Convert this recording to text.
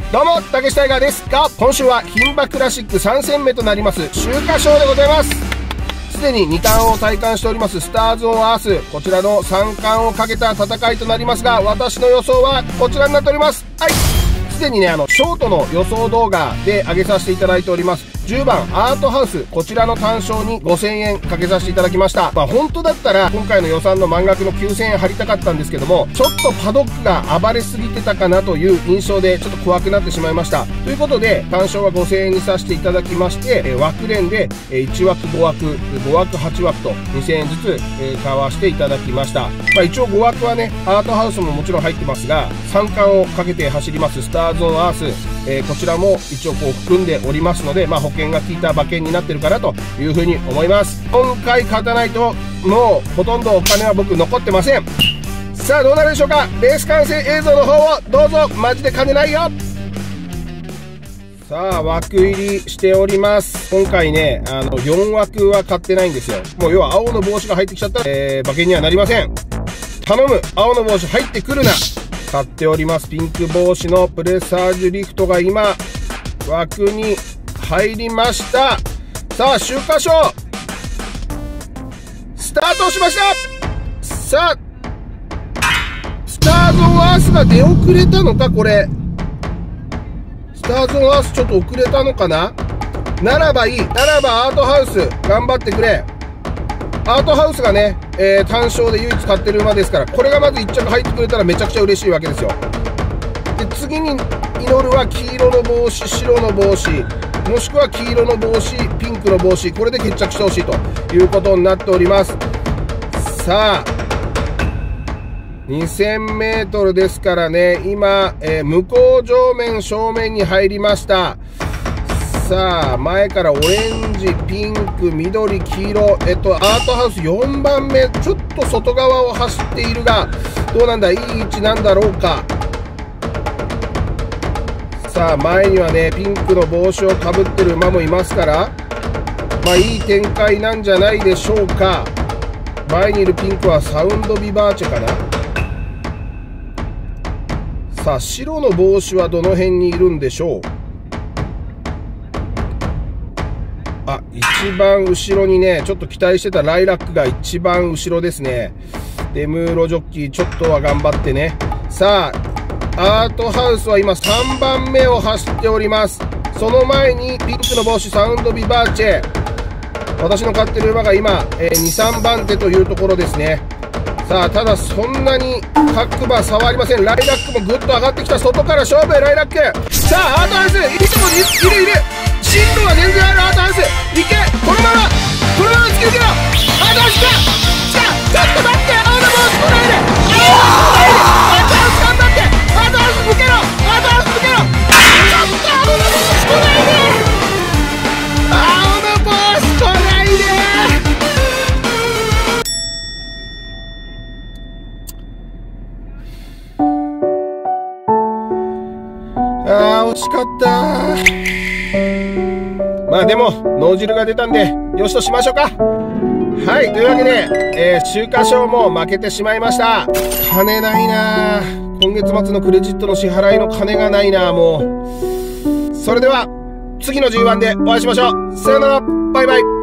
どうも、竹下タイガーですが、今週は牝馬クラシック3戦目となります、秋華賞でございます。すでに2冠を体感しておりますスターズオンアース、こちらの3冠をかけた戦いとなりますが、私の予想はこちらになっております。はい。すでにね、ショートの予想動画で上げさせていただいております。10番アートハウス、こちらの単勝に5000円かけさせていただきました。本当だったら今回の予算の満額の9000円張りたかったんですけども、ちょっとパドックが暴れすぎてたかなという印象でちょっと怖くなってしまいました。ということで単勝は5000円にさせていただきまして、枠連で1枠5枠5枠8枠と2000円ずつ買わせていただきました。一応5枠はね、アートハウスももちろん入ってますが、3冠をかけて走りますスターズオンアース、こちらも一応こう含んでおりますので、保険が効いた馬券になってるかなというふうに思います。今回勝たないともうほとんどお金は僕残ってません。さあどうなるでしょうか。レース観戦映像の方をどうぞ。マジで金ないよ。さあ枠入りしております。今回ね、4枠は買ってないんですよ。もう要は青の帽子が入ってきちゃったら、馬券にはなりません。頼む、青の帽子入ってくるな。買っておりますピンク帽子のプレサージュリフトが今枠に入りました。さあ秋華賞スタートしました。さあスターズオンアースが出遅れたのか。これスターズオンアースちょっと遅れたのかな。ならばいい。ならばアートハウス頑張ってくれ。アートハウスがね、単勝で唯一買ってる馬ですから、これがまず1着入ってくれたらめちゃくちゃ嬉しいわけですよ。で次に祈るは黄色の帽子、白の帽子、もしくは黄色の帽子、ピンクの帽子、これで決着してほしいということになっております。さあ 2000m ですからね、今、向こう上面正面に入りました。さあ前からオレンジ、ピンク、緑、黄色、アートハウス4番目、ちょっと外側を走っているが、どうなんだ、いい位置なんだろうか。さあ前にはねピンクの帽子をかぶってる馬もいますから、いい展開なんじゃないでしょうか。前にいるピンクはサウンドビバーチェかな。さあ白の帽子はどの辺にいるんでしょう。一番後ろにね、ちょっと期待してたライラックが一番後ろですね。デムーロジョッキーちょっとは頑張ってね。さあアートハウスは今3番目を走っております。その前にピンクの帽子サウンドビバーチェ、私の飼ってる馬が今、2、3番手というところですね。さあただそんなに各馬差はありません。ライラックもぐっと上がってきた。外から勝負へライラック。さあアートハウスいいとこにいる進路が全然ある。アートハウスいけ、このまま突き抜けろ。アートハウス来た。ちょっと待って、青の帽子来ないで。アートハウス頑張って。アートハウス抜けろ。アートハウス抜けろ。ちょっと青の帽子来ないで。青の帽子来ないで。惜しかった。でも脳汁が出たんでよしとしましょうか。はい、というわけで、秋華賞も負けてしまいました。金ないな。今月末のクレジットの支払いの金がないな。もうそれでは次の G1 でお会いしましょう。さよなら、バイバイ。